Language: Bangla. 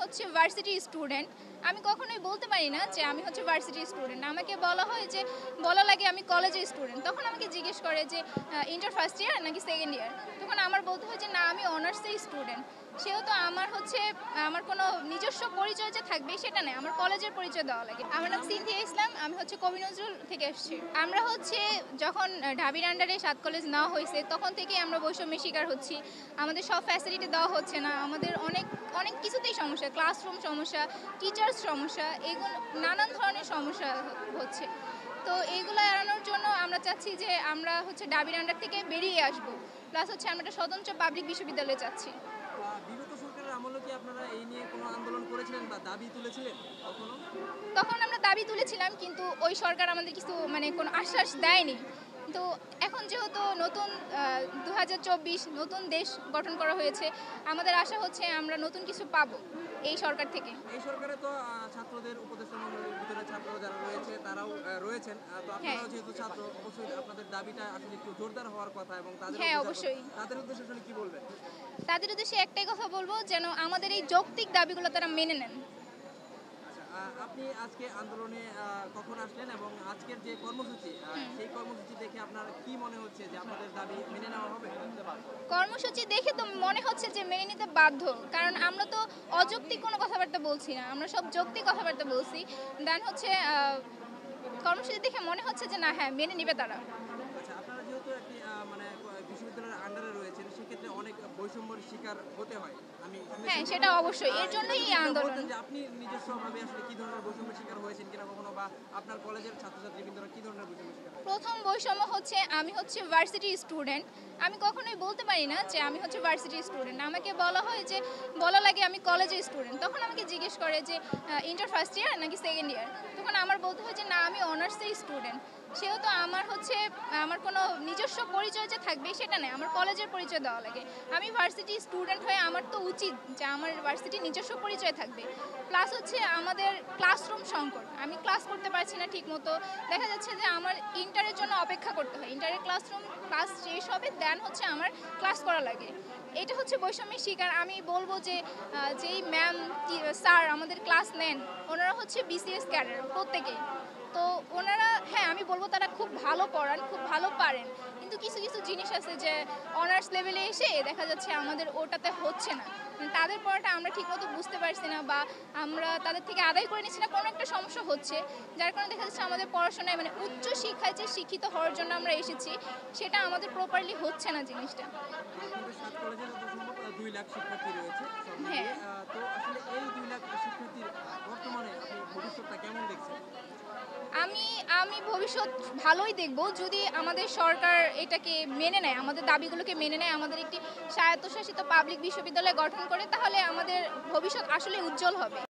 হচ্ছে ভার্সিটি স্টুডেন্ট। আমি কখনোই বলতে পারি না যে আমি হচ্ছে ভার্সিটি স্টুডেন্ট। আমাকে বলা হয় যে বলা লাগে আমি কলেজের স্টুডেন্ট। তখন আমাকে জিজ্ঞেস করে যে ইন্টার ফার্স্ট ইয়ার নাকি সেকেন্ড ইয়ার। তখন আমার বলতে হয় যে না আমি অনার্সের স্টুডেন্ট। সেহেতু আমার হচ্ছে আমার কোনো নিজস্ব পরিচয় যে থাকবে সেটা নেই, আমার কলেজের পরিচয় দেওয়া লাগে। আমার নাম সিনথিয়া ইসলাম, আমি হচ্ছে কবি নজরুল থেকে এসেছি। আমরা হচ্ছে যখন ঢাবির আন্ডারে ৭ কলেজ নেওয়া হয়েছে তখন থেকেই আমরা বৈষম্যের শিকার হচ্ছি। আমাদের সব ফ্যাসিলিটি দেওয়া হচ্ছে না, আমাদের অনেক অনেক কিছুতেই সমস্যা, ক্লাসরুম সমস্যা, টিচার্স সমস্যা, এগুলো নানান ধরনের সমস্যা হচ্ছে। তো এইগুলো এড়ানোর জন্য আমরা চাচ্ছি যে আমরা হচ্ছে ঢাবির আন্ডার থেকে বেরিয়ে আসবো, প্লাস হচ্ছে আমরা একটা স্বতন্ত্র পাবলিক বিশ্ববিদ্যালয়ে চাচ্ছি। বিগত সরকারের আমলে কি আপনারা এই নিয়ে কোনো আন্দোলন করেছিলেন বা দাবি তুলেছিলেন কখনো? তখন আমরা দাবি তুলেছিলাম কিন্তু ওই সরকার আমাদের কিছু কোনো আশ্বাস দেয়নি। তো এখন যেহেতু নতুন ২০২৪ নতুন দেশ গঠন করা হয়েছে, আমাদের আশা হচ্ছে আমরা নতুন কিছু পাবো এই সরকার থেকে। এই সরকারে তো ছাত্রদের উপদেষ্টা মণ্ডলীর ভিতরে ছাত্ররা যারা রয়েছে তারাও রয়েছেন। তো আপনারাও যেহেতু ছাত্র, অবশ্যই আপনাদের দাবিটা আসলে একটু জোরদার হওয়ার কথা এবং হ্যাঁ, অবশ্যই। তাদের উদ্দেশ্যে আসলে কি বলবেন? তাদের উদ্দেশ্যে একটাই কথা বলবো, যেন আমাদের এই যৌক্তিক দাবিগুলো তারা মেনে নেন। আপনি আজকে আন্দোলনে কখন আসলেন এবং আজকের যে কর্মসূচি সেই কর্মসূচি দেখে আপনার কি মনে হচ্ছে যে আপনাদের দাবি মেনে নেওয়া হবে? কর্মসূচি দেখে তো মনে হচ্ছে যে মেনে নিতে বাধ্য, কারণ আমরা তো অযৌক্তিক কোনো কথাবার্তা বলছি না, আমরা সব যৌক্তিক কথাবার্তা বলছি। দেন হচ্ছে কর্মসূচি দেখে মনে হচ্ছে যে না, হ্যাঁ মেনে নিবে তারা। আচ্ছা, আপনারা যেহেতু একটি মানে বিশ্ববিদ্যালয়ের আন্ডারে রয়েছেন, সেক্ষেত্রে অনেক বৈষম্যের শিকার হতে হয়। হ্যাঁ, সেটা অবশ্যই, এর জন্যই এই আন্দোলন। যে আপনি নিজস্বভাবে আসলে কি ধরনের বৈষম্যের শিকার হয়েছেন কিনা কখনো, বা আপনার কলেজের ছাত্রছাত্রীবৃন্দরা কি ধরনের বৈষম্যের শিকার? প্রথম বৈষম্য হচ্ছে আমি হচ্ছে ভার্সিটি স্টুডেন্ট। আমি কখনোই বলতে পারি না যে আমি হচ্ছে ভার্সিটি স্টুডেন্ট। আমাকে বলা হয় যে বলা লাগে আমি কলেজের স্টুডেন্ট। তখন আমাকে জিজ্ঞেস করে যে ইন্টার ফার্স্ট ইয়ার নাকি সেকেন্ড ইয়ার। তখন আমার বলতে হয় যে না আমি অনার্সের স্টুডেন্ট। সেহেতু আমার হচ্ছে আমার কোনো নিজস্ব পরিচয় যে থাকবে সেটা নেই, আমার কলেজের পরিচয় দেওয়া লাগে। আমি ভার্সিটি স্টুডেন্ট হয়ে আমার তো উচিত যে আমার ভার্সিটির নিজস্ব পরিচয় থাকবে। প্লাস হচ্ছে আমাদের ক্লাসরুম সংকট, আমি ক্লাস করতে পারছি না ঠিক মতো। দেখা যাচ্ছে যে আমার ইন্টারের জন্য অপেক্ষা করতে হয়, ইন্টারের ক্লাস শেষ হবে দেন হচ্ছে আমার ক্লাস করা লাগে। এটা হচ্ছে বৈষম্যের শিকার। আমি বলবো যে যেই ম্যাম স্যার আমাদের ক্লাস নেন ওনারা হচ্ছে বিসিএস ক্যাডার প্রত্যেকেই। তো ওনারা, হ্যাঁ আমি বলবো তারা খুব ভালো পড়ান, খুব ভালো পারেন, কিন্তু কিছু কিছু জিনিস আছে যে অনার্স লেভেলে এসে দেখা যাচ্ছে আমাদের ওটাতে হচ্ছে না। তাদের পড়াটা আমরা ঠিকমতো বুঝতে পারছি না, বা আমরা তাদের থেকে আদায় করে নিচ্ছি না, কোনো একটা সমস্যা হচ্ছে, যার কারণে দেখা যাচ্ছে আমাদের পড়াশোনায় উচ্চ শিক্ষায় যে শিক্ষিত হওয়ার জন্য আমরা এসেছি সেটা আমাদের প্রপারলি হচ্ছে না জিনিসটা। আপনাদের ৭ কলেজে যত সম্ভব ২ লাখ শিক্ষার্থী রয়েছে সব মিলিয়ে। হ্যাঁ, তো আসলে এই ২ লাখ শিক্ষার্থীর বর্তমানে আপনি ভবিষ্যৎটা কেমন দেখছেন? আমি ভবিষ্যৎ ভালোই দেখব যদি আমাদের সরকার এটাকে মেনে নেয়, আমাদের দাবিগুলোকে মেনে নেয়, আমাদের একটি স্বায়ত্তশাসিত পাবলিক বিশ্ববিদ্যালয় গঠন করে, তাহলে আমাদের ভবিষ্যৎ আসলে উজ্জ্বল হবে।